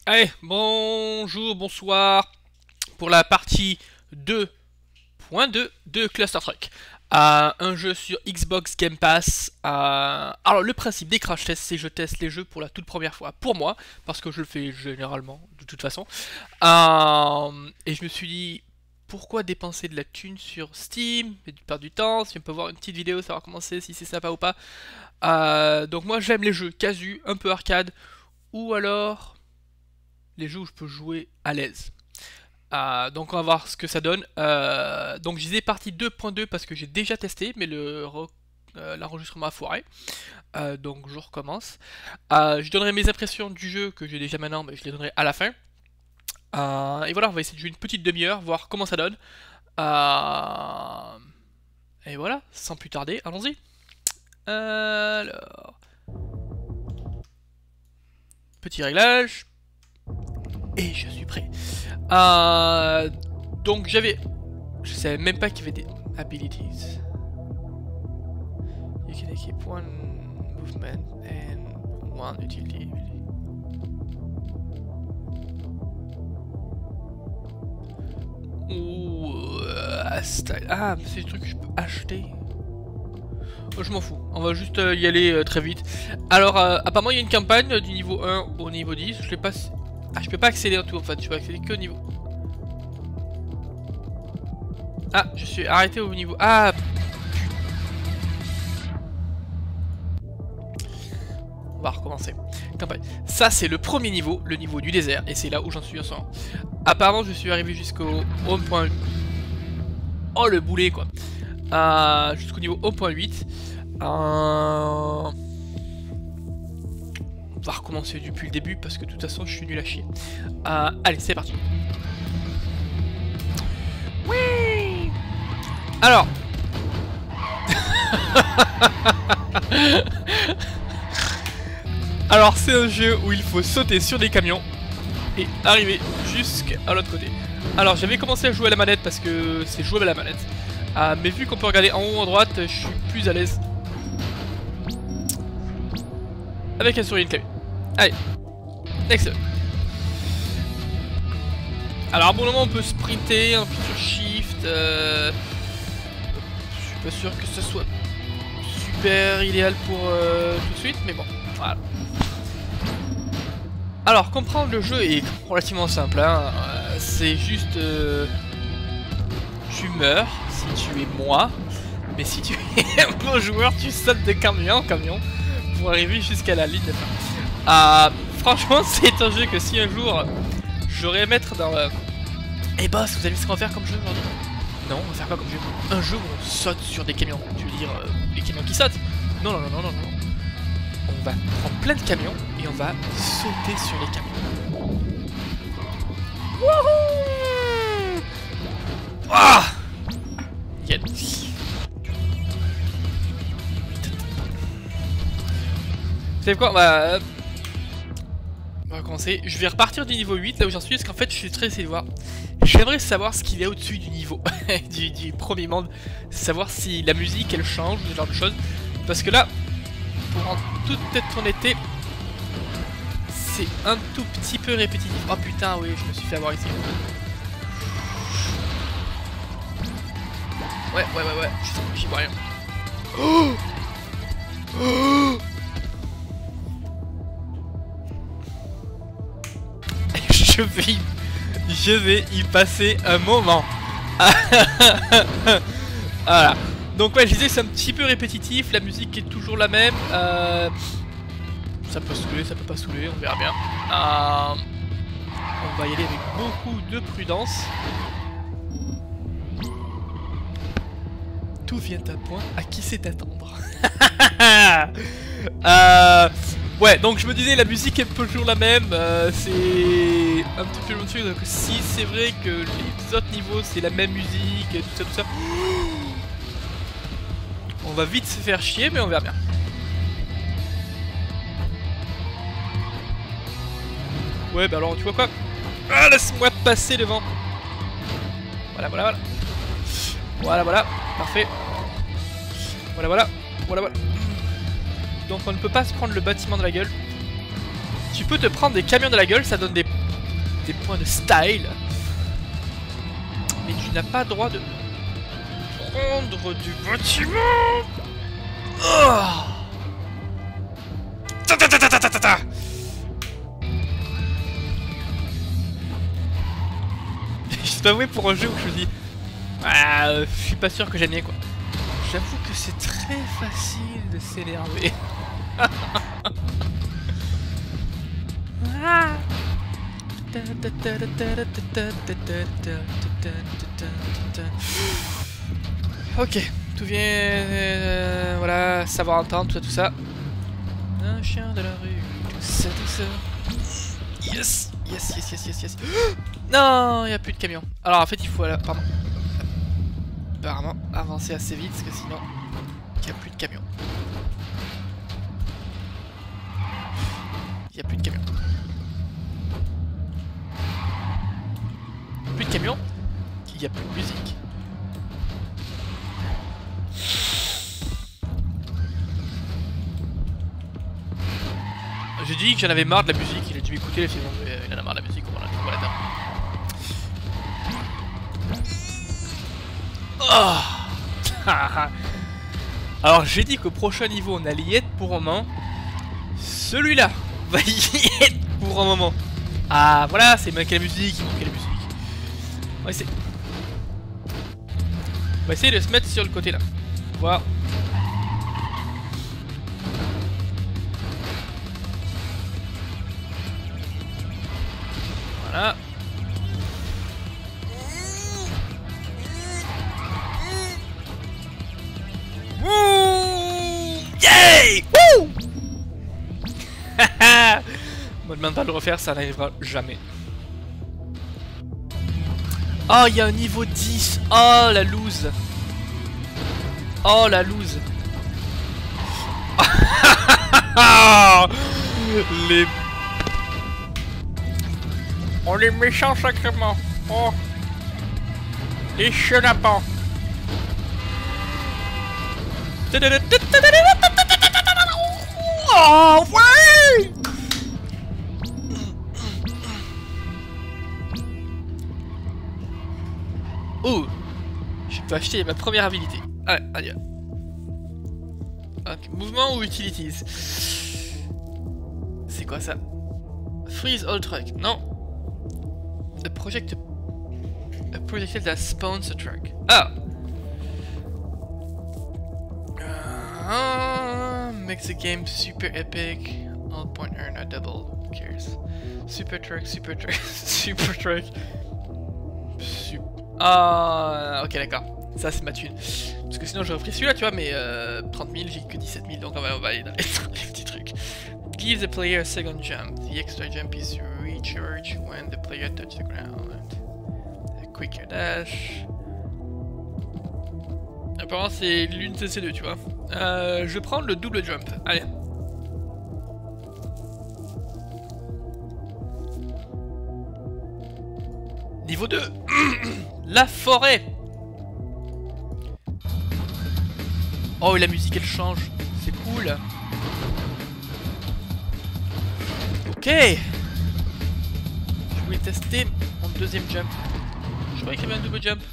Allez, bonjour, bonsoir pour la partie 2.2 de Cluster Truck. Un jeu sur Xbox Game Pass. Alors le principe des crash tests, c'est que je teste les jeux pour la toute première fois pour moi, parce que je le fais généralement de toute façon. Et je me suis dit, pourquoi dépenser de la thune sur Steam et perdre du temps, si on peut voir une petite vidéo, savoir comment c'est, si c'est sympa ou pas. Donc moi j'aime les jeux casu, un peu arcade, ou alors les jeux où je peux jouer à l'aise. Donc on va voir ce que ça donne. Donc je disais partie 2.2 parce que j'ai déjà testé, mais l'enregistrement a foiré. Donc je recommence. Je donnerai mes impressions du jeu que j'ai déjà maintenant, mais je les donnerai à la fin. Et voilà, on va essayer de jouer une petite demi-heure, voir comment ça donne. Et voilà, sans plus tarder, allons-y. Alors, petit réglage. Et je suis prêt. Donc j'avais... Je savais même pas qu'il y avait des abilities. You can equip one movement and one utility. Style. Ah, c'est des trucs que je peux acheter. Oh, je m'en fous, on va juste y aller très vite. Alors, apparemment il y a une campagne du niveau 1 au niveau 10. Je l'ai pas... Ah, je peux pas accéder en tout en fait, je peux accéder que au niveau... Ah, je suis arrêté au niveau... Ah, on va recommencer. Campagne. Ça, c'est le premier niveau, le niveau du désert, et c'est là où j'en suis en ce moment. Apparemment, je suis arrivé jusqu'au home. Oh, le boulet, quoi. Jusqu'au niveau 1.8. On va recommencer depuis le début, parce que de toute façon, je suis nul à chier. Allez, c'est parti. Oui. Alors... Alors c'est un jeu où il faut sauter sur des camions et arriver jusqu'à l'autre côté. Alors j'avais commencé à jouer à la manette parce que c'est jouable à la manette. Mais vu qu'on peut regarder en haut ou en droite, je suis plus à l'aise avec la souris et le clavier. Allez, excellent. Alors à bon moment on peut sprinter, on appuie sur Shift. Je suis pas sûr que ce soit super idéal pour tout de suite, mais bon, voilà. Alors, comprendre le jeu est relativement simple, hein. C'est juste... tu meurs si tu es moi, mais si tu es un bon joueur, tu sautes de camion en camion pour arriver jusqu'à la ligne de fin. Franchement, c'est un jeu que si un jour j'aurais à mettre dans... Eh boss, vous allez ce qu'on va faire comme jeu aujourd'hui? Non, on va faire quoi comme jeu? Un jeu où on saute sur des camions. Tu veux dire, les camions qui sautent? Non, non, non, non, non, non. On va prendre plein de camions et on va sauter sur les camions. Wouhou! Ah! Nickel. Vous savez quoi? On va commencer. Je vais repartir du niveau 8 là où j'en suis parce qu'en fait je suis très essayé de voir. J'aimerais savoir ce qu'il y a au-dessus du niveau du premier monde. Savoir si la musique elle change ou ce genre de choses. Parce que là, pour en toute honnêteté, c'est un tout petit peu répétitif. Oh putain, oui, je me suis fait avoir ici. Ouais, j'y vois rien. Oh, oh. Je vais y passer un moment. Voilà. Donc ouais, je disais c'est un petit peu répétitif, la musique est toujours la même. Ça peut saouler, ça peut pas saouler, on verra bien. On va y aller avec beaucoup de prudence. Tout vient à point, à qui c'est attendre. Ouais, donc je me disais la musique est toujours la même, c'est un petit peu le même truc, donc si c'est vrai que les autres niveaux c'est la même musique et tout ça, on va vite se faire chier, mais on verra bien. Ouais, bah alors tu vois quoi? Ah, laisse-moi passer devant. Voilà. Voilà, parfait. Voilà. Donc on ne peut pas se prendre le bâtiment de la gueule. Tu peux te prendre des camions de la gueule, ça donne des points de style. Mais tu n'as pas le droit de prendre du bâtiment. Oh. Ta ta ta ta ta ta ta. Je dois avouer pour un jeu où je me dis je suis pas sûr que j'aime bien quoi. J'avoue que c'est très facile de s'énerver. Ok, tout vient, voilà, savoir entendre, tout ça. Un chien de la rue, tout ça, tout ça. Yes, yes, yes, yes, yes, yes. Non, il n'y a plus de camion. Alors en fait, il faut, pardon, apparemment avancer assez vite, parce que sinon, il n'y a plus de camion. Il n'y a plus de camion. Plus de camion, il n'y a plus de musique. J'ai dit que j'en avais marre de la musique, il a dû m'écouter, sinon il en a marre de la musique, on va la oh. Alors j'ai dit qu'au prochain niveau on allait y être pour un moment. Celui-là va y être pour un moment. Ah voilà, c'est manqué la musique, il manquait la musique. On va essayer de se mettre sur le côté là. Voir. Voilà. Yay! Wouh! Me demande pas de le refaire, ça n'arrivera jamais. Oh, il y a un niveau 10. Oh, la loose. Oh, la loose. Les... Oh, les méchants sacrément. Oh. Les chenapans. Oh, ouais! Oh! Je peux acheter ma première habilité. Allez, allez. Okay. Mouvement ou utilities? C'est quoi ça? Freeze all truck. Non. A projectile that spawns a truck. Ah! Makes the game super epic. All point earn a double. Who cares? Super truck, super truck, super truck. Ah, ok, d'accord. Ça, c'est ma thune. Parce que sinon, j'aurais pris celui-là, tu vois, mais 30 000, j'ai que 17 000, donc on va aller dans les petits trucs. Give the player a second jump. The extra jump is recharged when the player touches the ground. A quicker dash. Apparemment, c'est l'une de ces deux, tu vois. Je vais prendre le double jump. Allez. Niveau 2. La forêt. Oh, et la musique, elle change. C'est cool. Ok. Je voulais tester mon deuxième jump. Je croyais qu'il y avait un double jump.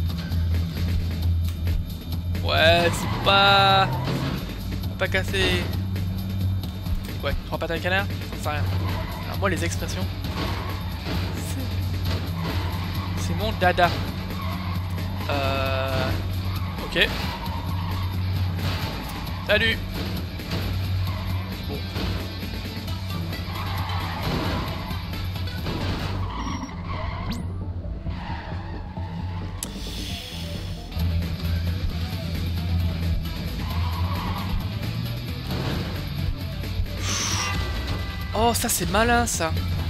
Ouais, c'est pas cassé. Ouais, 3 pattes à un canard, ça sert à rien. Alors moi, les expressions, c'est mon dada. Ok. Salut. Bon. Oh, ça c'est malin ça.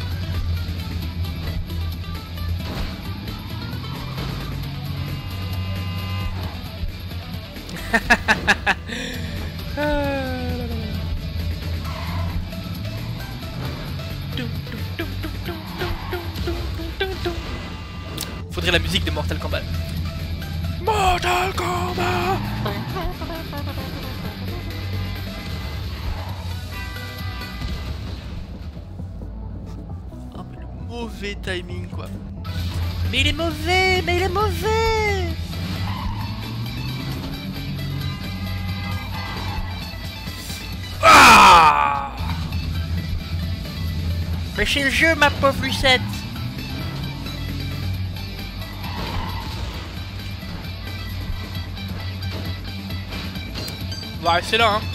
Faudrait la musique de Mortal Kombat. Mortal Kombat. mauvais timing quoi. Mais il est mauvais, mais il est mauvais. Ah! Mais c'est le jeu, ma pauvre Lucette. On va rester là, hein.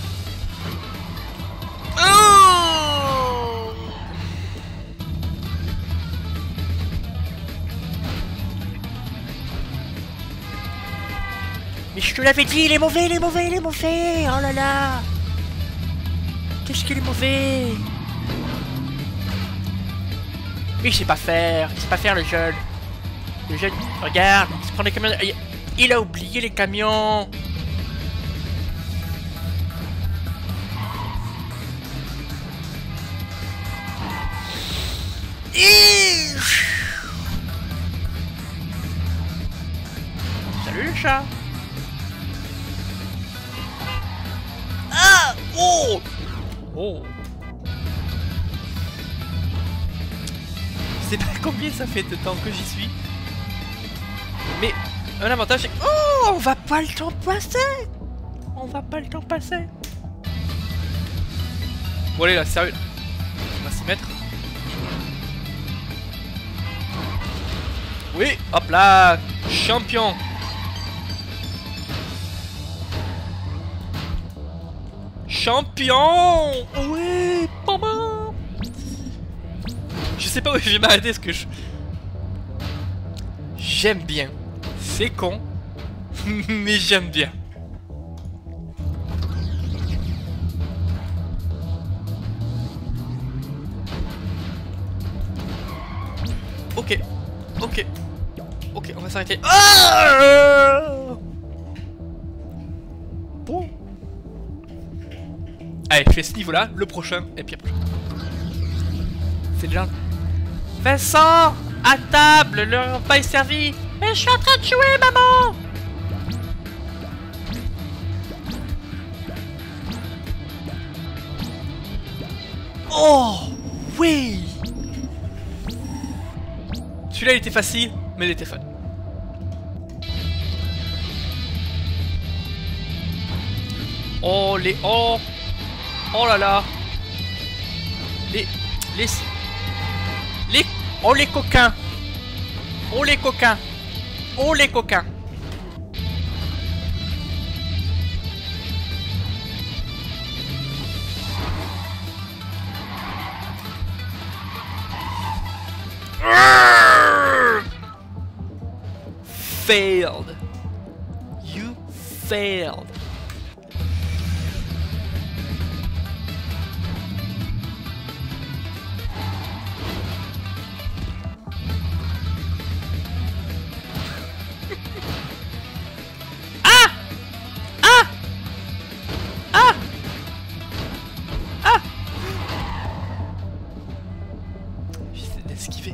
Oh! Mais je te l'avais dit, il est mauvais, il est mauvais, il est mauvais. Oh là là. Qu'est-ce qu'il est mauvais. Mais il sait pas faire le jeune. Le jeune, regarde, il se prend les camions. Il a oublié les camions. Salut le chat. Ah! Oh! Oh! Je sais pas combien ça fait de temps que j'y suis. Mais un avantage c'est... Oh! On va pas le temps passer! On va pas le temps passer! Bon allez là, sérieux. On va s'y mettre. Oui! Hop là! Champion! Champion! Oui! Papa! Je sais pas où je vais m'arrêter parce que je... J'aime bien. C'est con. Mais j'aime bien. Ok. Ok. Ok, on va s'arrêter. Ah! Bon. Allez, je fais ce niveau-là, le prochain, et puis après. C'est déjà... Vincent! À table, le repas est servi! Mais je suis en train de jouer, maman! Oh! Oui! Celui-là, il était facile, mais il était fun. Oh, les... Oh! Oh là là! Les... Oh les coquins! Oh les coquins! Oh les coquins! Failed! You failed! Esquiver.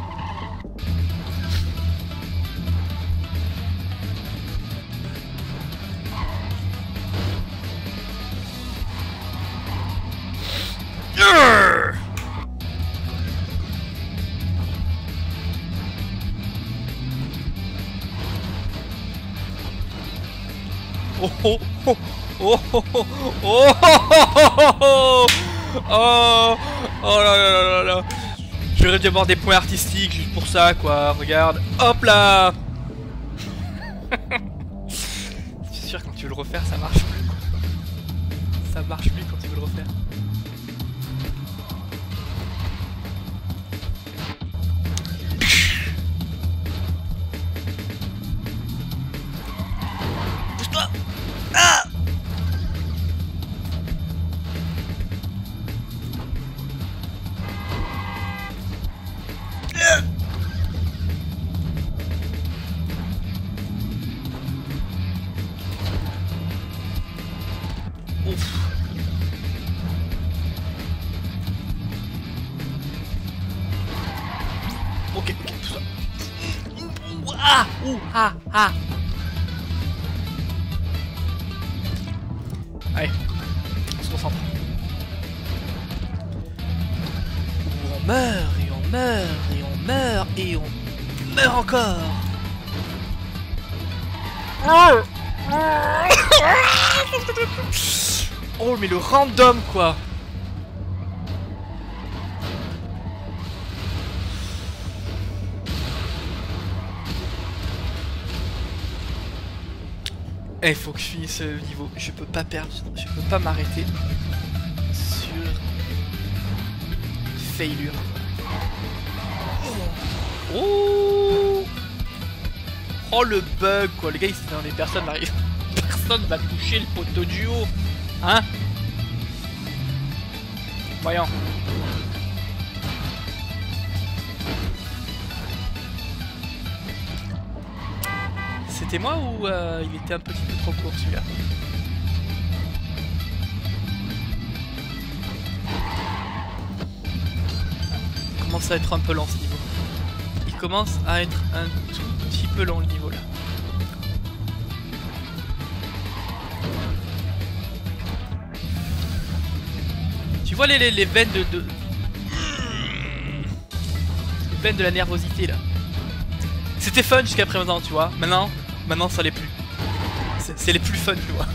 Oh oh oh oh oh oh oh oh oh oh là là là là. J'aurais dû avoir des points artistiques juste pour ça quoi, regarde, hop là. C'est sûr quand tu veux le refaire ça marche plus quoi. Ça marche plus quand tu veux le refaire. Pousse-toi. Ah. Ouf. Ok, ok, tout ça. Ah, ah, ah. Allez, on se concentre. On meurt et on meurt, et on meurt, et on meurt encore. Oh mais le random quoi. Eh, faut que je finisse ce niveau. Je peux pas perdre, je peux pas m'arrêter sur failure. Oh, oh le bug quoi, les gars, ils dans les personnes n'arrivent. Personne va toucher le poteau du haut, hein? Voyons. C'était moi ou il était un petit peu trop court celui-là? Il commence à être un peu lent ce niveau. Il commence à être un tout petit peu lent le niveau là. Tu vois les veines les veines de la nervosité là. C'était fun jusqu'à présent, tu vois. Maintenant ça l'est plus. C'est les plus fun, tu vois.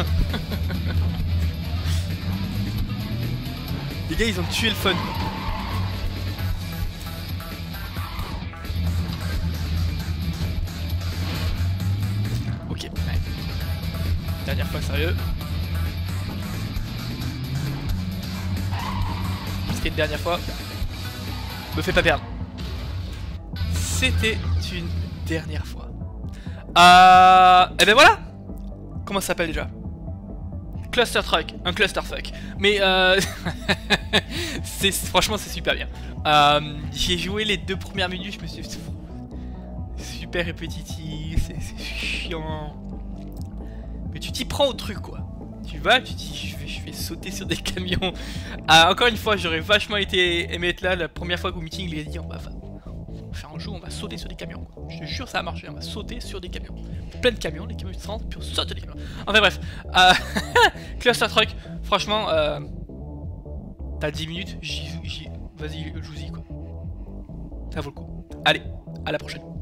Les gars, ils ont tué le fun. Ok, ouais. Dernière fois, sérieux. C'était une dernière fois. Me fais pas perdre. C'était une dernière fois. Et ben voilà. Comment ça s'appelle déjà? Cluster Truck, un clusterfuck. Mais franchement c'est super bien. J'ai joué les 2 premières minutes, je me suis dit super répétitif, c'est chiant. Mais tu t'y prends au truc quoi. Tu vas, tu dis je vais sauter sur des camions. Encore une fois, j'aurais vachement aimé être là la première fois qu'au meeting il a dit on va faire un jeu, on va sauter sur des camions quoi. Je te jure ça a marché, on va sauter sur des camions. Plein de camions, les camions se rentrent, puis on saute sur des camions. Enfin bref, Cluster Truck, franchement, t'as 10 minutes, vas-y, joue-y quoi. Ça vaut le coup. Allez, à la prochaine.